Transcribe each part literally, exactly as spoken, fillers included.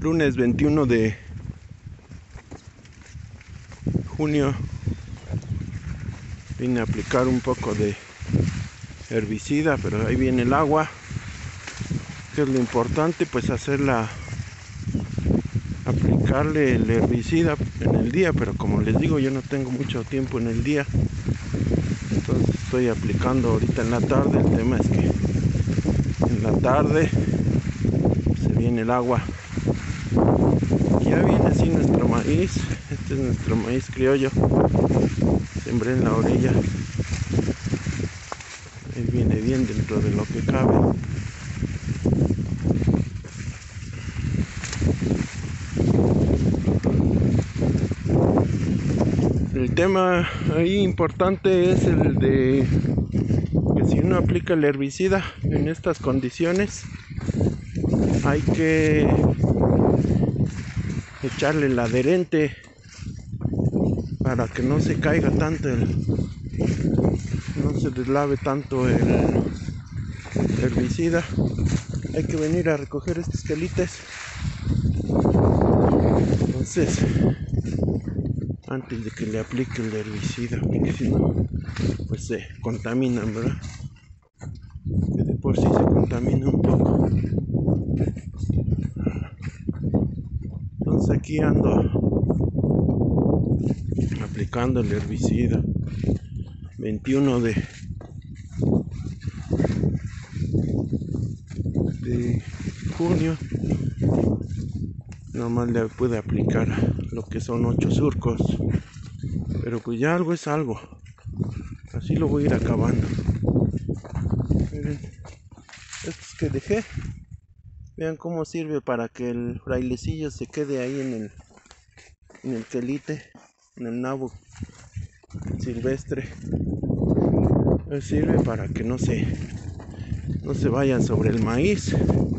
Lunes veintiuno de junio. Vine a aplicar un poco de herbicida, pero ahí viene el agua. Que es lo importante, pues hacerla, aplicarle el herbicida en el día, pero como les digo, yo no tengo mucho tiempo en el día, entonces estoy aplicando ahorita en la tarde. El tema es que en la tarde se viene el agua. Ya viene así nuestro maíz. Este es nuestro maíz criollo. Sembré en la orilla. Ahí viene bien dentro de lo que cabe. El tema ahí importante es el de que si uno aplica el herbicida en estas condiciones, hay que echarle el adherente para que no se caiga tanto, el, no se deslave tanto el herbicida. Hay que venir a recoger estos quelites. Entonces, antes de que le aplique el herbicida, porque si no, pues se contaminan, ¿verdad? Que de por sí se contamina un poco. Entonces aquí ando aplicando el herbicida. veintiuno de, de junio. Nomás le pude aplicar lo que son ocho surcos, pero pues ya algo es algo. Así lo voy a ir acabando. Miren, estos que dejé, vean cómo sirve para que el frailecillo se quede ahí en el en el quelite, en el nabo silvestre. Pues sirve para que no se no se vayan sobre el maíz.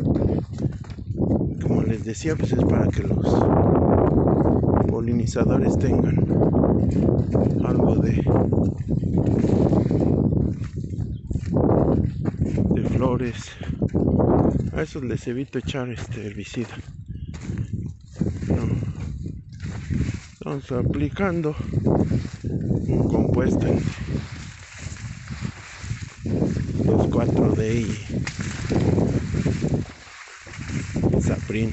Como les decía, pues es para que los polinizadores tengan algo de de flores. A esos les evito echar este herbicida. No. Estamos aplicando un compuesto en dos cuatro D y Saprin.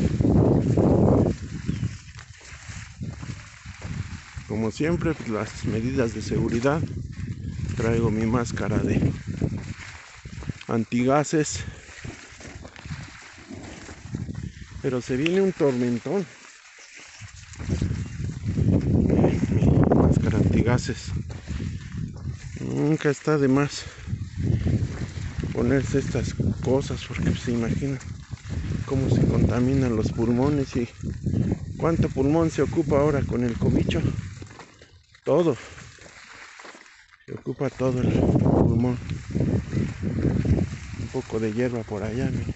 Como siempre, pues las medidas de seguridad. Traigo mi máscara de antigases, pero se viene un tormentón. Mi máscara antigases. Nunca está de más ponerse estas cosas, porque se imaginan cómo se contaminan los pulmones y cuánto pulmón se ocupa ahora con el cobicho. Todo se ocupa, todo el pulmón. Un poco de hierba por allá, miren.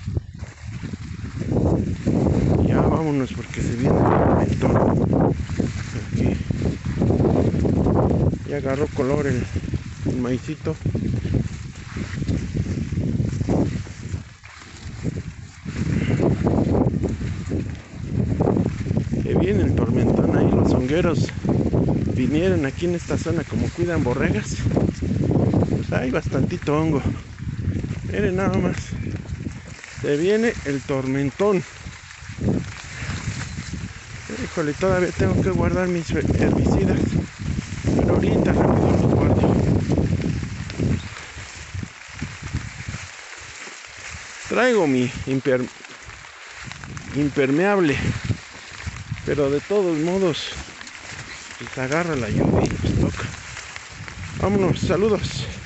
Ya vámonos porque se viene el tormentón. Aquí ya agarró color el, el maicito. Que viene el tormentón. Ahí los hongueros vinieron aquí en esta zona, como cuidan borregas, pues hay bastantito hongo. Miren nada más, se viene el tormentón. Híjole, todavía tengo que guardar mis herbicidas, pero ahorita rápido los guardo. Traigo mi imper impermeable, pero de todos modos pues agarra la lluvia y pues toca. Vámonos, saludos.